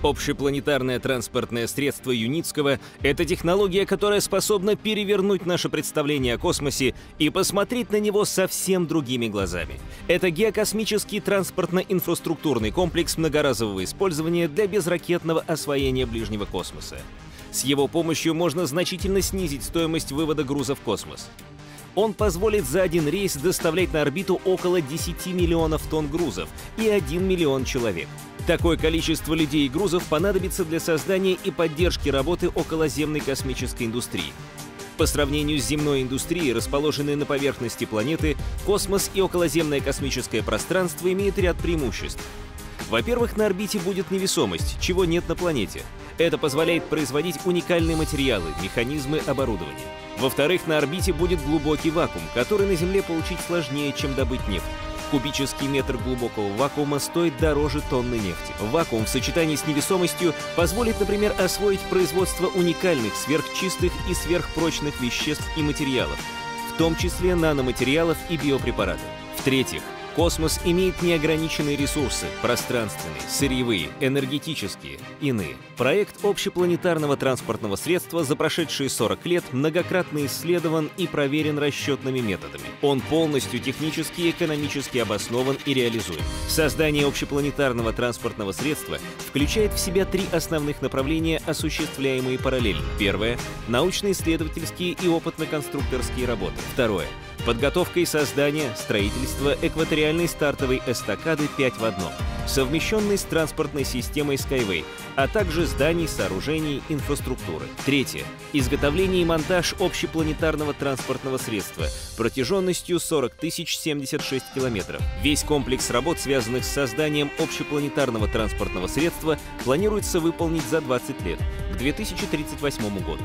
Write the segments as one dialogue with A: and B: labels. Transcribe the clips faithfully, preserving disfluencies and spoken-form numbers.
A: Общепланетарное транспортное средство Юницкого — это технология, которая способна перевернуть наше представление о космосе и посмотреть на него совсем другими глазами. Это геокосмический транспортно-инфраструктурный комплекс многоразового использования для безракетного освоения ближнего космоса. С его помощью можно значительно снизить стоимость вывода груза в космос. Он позволит за один рейс доставлять на орбиту около десяти миллионов тонн грузов и один миллион человек. Такое количество людей и грузов понадобится для создания и поддержки работы околоземной космической индустрии. По сравнению с земной индустрией, расположенной на поверхности планеты, космос и околоземное космическое пространство имеют ряд преимуществ. Во-первых, на орбите будет невесомость, чего нет на планете. Это позволяет производить уникальные материалы, механизмы, оборудование. Во-вторых, на орбите будет глубокий вакуум, который на Земле получить сложнее, чем добыть нефть. Кубический метр глубокого вакуума стоит дороже тонны нефти. Вакуум в сочетании с невесомостью позволит, например, освоить производство уникальных, сверхчистых и сверхпрочных веществ и материалов, в том числе наноматериалов и биопрепаратов. В-третьих, космос имеет неограниченные ресурсы – пространственные, сырьевые, энергетические, иные. Проект общепланетарного транспортного средства за прошедшие сорок лет многократно исследован и проверен расчетными методами. Он полностью технически и экономически обоснован и реализуем. Создание общепланетарного транспортного средства включает в себя три основных направления, осуществляемые параллельно. Первое – научно-исследовательские и опытно-конструкторские работы. Второе – подготовка и создание, строительство экваториальной стартовой эстакады пять в одном, совмещенной с транспортной системой Skyway, а также зданий, сооружений, инфраструктуры. Третье. Изготовление и монтаж общепланетарного транспортного средства протяженностью сорок тысяч семьдесят шесть километров. Весь комплекс работ, связанных с созданием общепланетарного транспортного средства, планируется выполнить за двадцать лет, к две тысячи тридцать восьмому году.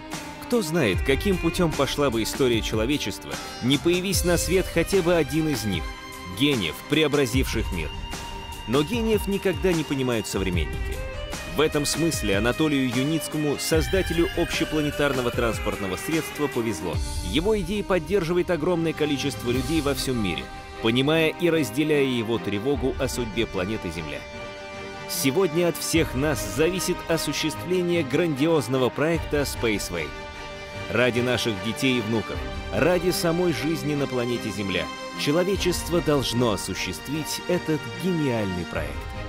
A: Кто знает, каким путем пошла бы история человечества, не появись на свет хотя бы один из них — гениев, преобразивших мир. Но гениев никогда не понимают современники. В этом смысле Анатолию Юницкому, создателю общепланетарного транспортного средства, повезло. Его идеи поддерживает огромное количество людей во всем мире, понимая и разделяя его тревогу о судьбе планеты Земля. Сегодня от всех нас зависит осуществление грандиозного проекта Spaceway. Ради наших детей и внуков, ради самой жизни на планете Земля, человечество должно осуществить этот гениальный проект.